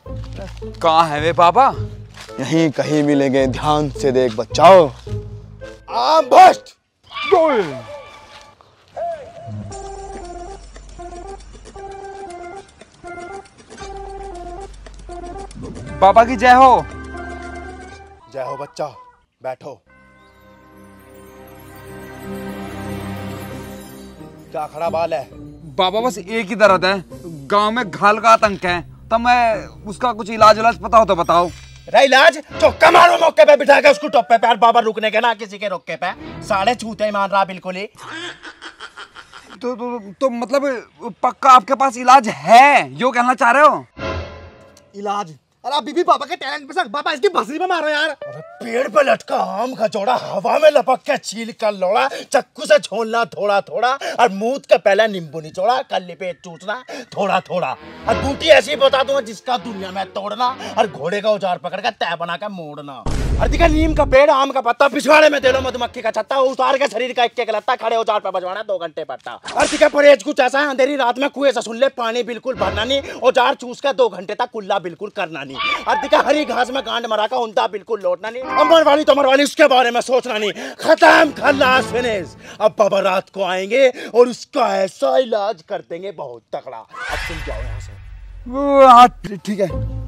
कहाँ है वे बाबा? यहीं कहीं मिलेंगे, ध्यान से देख बच्चाओ। आम भ्रष्ट। बाबा की जय हो। जय हो बच्चा, बैठो। क्या खड़ा बाल है? बाबा बस एक ही दर्द है, गांव में घाल का आतंक है, तो मैं उसका कुछ इलाज पता हो तो बताओ। रे इलाज चौका मारो मौके पे बिठा के उसको टोपे पे, बाबा रुकने के ना किसी के रोके पे। साढ़े छूते मान रहा बिल्कुल ही। तो मतलब पक्का आपके पास इलाज है, यो कहना चाह रहे हो? इलाज? अरे अभी भी बाबा के टैलेंट पे बाबा इसकी भसरी में मारो यार। अरे पेड़ पे लटका आम का जोड़ा हवा में लपक के छील कर लोड़ा, चक्कू से छोलना थोड़ा थोड़ा, और मूत का पहला नींबू निचोड़ा, कल्ली पे चूसना थोड़ा थोड़ा, और बूटी ऐसी बता दूंगा जिसका दुनिया में तोड़ना, और घोड़े का औजार पकड़ कर तय बना कर मोड़ना। और दिखा नीम का पेड़, आम का पत्ता, पिछवाड़े में दे लो मधुमक्खी का छत्ता, उतार के शरीर का एक लत्ता, खड़े औजार पे बजवाना 2 घंटे पट्टा। और दिखा परहेज कुछ ऐसा, अंधेरी रात में कुएं से सुन ले, पानी बिल्कुल भरना नहीं, औजार चूस कर 2 घंटे तक कुल्ला बिल्कुल करना नहीं। और दिखा हरी घास में गांड मरा का उंदा बिल्कुल लौटना नहीं, अमर वाली तो अमर वाली उसके बारे में सोचना नहीं। खत्म, खल्लास, फिनिश। अब बाबा रात को आएंगे और उसका ऐसा इलाज कर देंगे बहुत तगड़ा। अब तुम जाओ यहाँ से। ठीक है।